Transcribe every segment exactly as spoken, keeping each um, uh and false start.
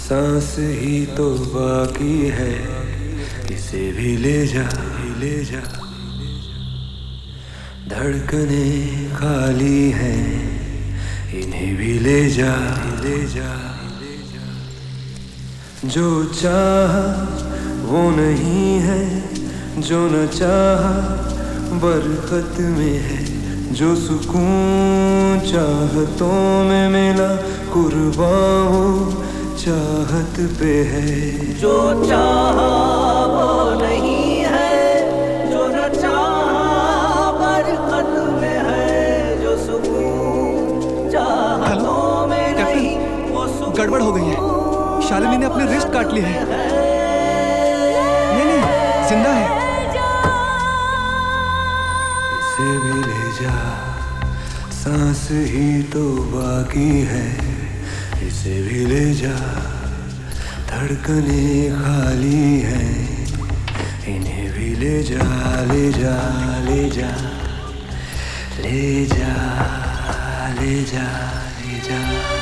सांस ही तो बाकी है, इसे भी ले जा, ले जा। धड़कने खाली हैं, इन्हें भी ले जा, ले जा। जो चाहा वो नहीं है, जो न चाहा बरकत में है। जो सुकून चाहतों में मिला, कुर्बान वो चाहत पे है। जो चाहा वो नहीं है, जो न चाहा बरकत में है। जो सुकून चाहतों में नहीं, वो सुकून। गड़बड़ हो गई है, शालिनी ने अपने रिस्ट काट लिए हैं। नहीं नहीं, जिंदा है। इसे भी ले जा, सांस ही तो बाकी है, इसे भी ले जा। धड़कने खाली हैं, इन्हें भी ले जा, ले जा, ले जा, ले जा, ले जा, ले जा।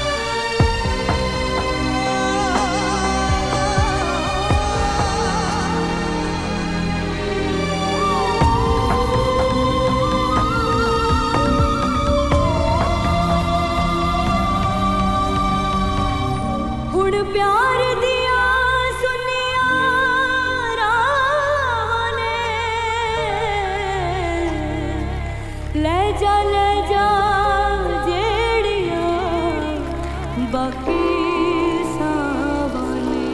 प्यार दिया सुनिया राने, ले जा ले जा जेड़िया बाकी सावने।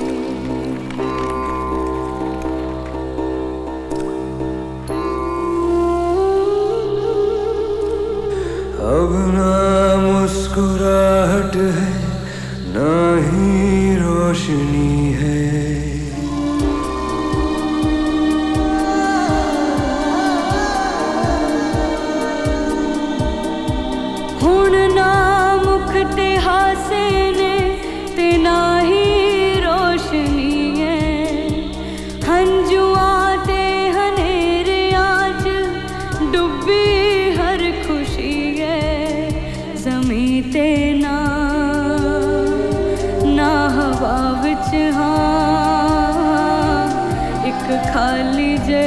अब ना मुस्कुराहट है, ना ही रोशनी है। हुण ना मुख ते हासे ने, ते ना ही रोशनी है। हंजुआं ते हनेरियां च डुब्बी हर खुशी है। ज़मीं ते ना ना हवा विच हाँ, एक खाली जे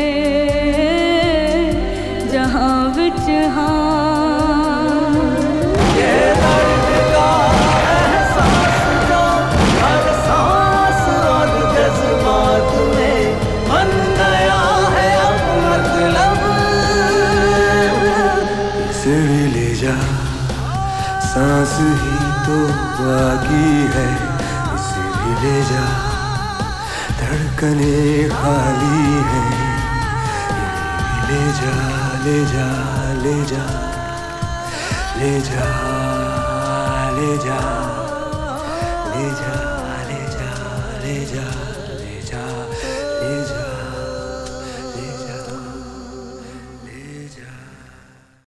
जहां विच हाँ। ये दर्द का एहसास जो हर सांस और जज्बात में बन गया है अब मतलब। इसे भी ले जा, सांस ही तो बाकी है, इसे भी ले जा। धड़कने खाली हैं, इन्हें भी ले जा, ले जा, ले जा, ले जा, ले जा, ले जा, ले जा, ले जा।